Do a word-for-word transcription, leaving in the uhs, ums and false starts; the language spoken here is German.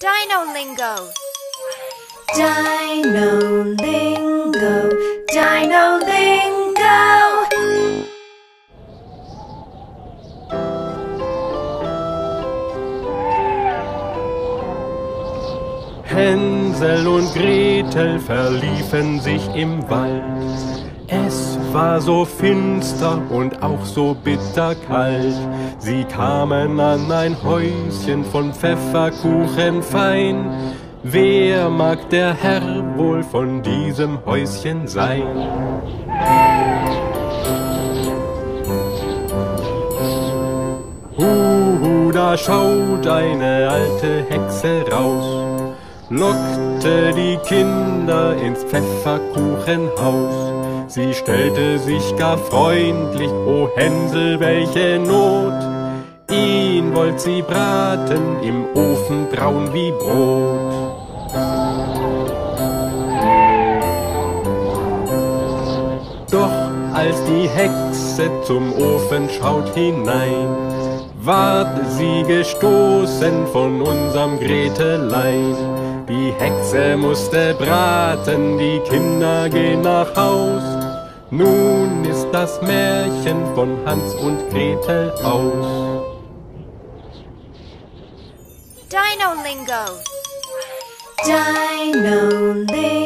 Dino Lingo. Dino Lingo, Dino Lingo. Hänsel und Gretel verliefen sich im Wald. Es war so finster und auch so bitterkalt. Sie kamen an ein Häuschen von Pfefferkuchen fein. Wer mag der Herr wohl von diesem Häuschen sein? Huhu, da schaut eine alte Hexe raus, lockte die Kinder ins Pfefferkuchenhaus. Sie stellte sich gar freundlich, o Hänsel, welche Not! Ihn wollt sie braten, im Ofen braun wie Brot. Doch als die Hexe zum Ofen schaut hinein, ward sie gestoßen von unserem Gretelein. Die Hexe musste braten, die Kinder gehen nach Haus. Nun ist das Märchen von Hans und Gretel aus. Dino Lingo. Dino Lingo.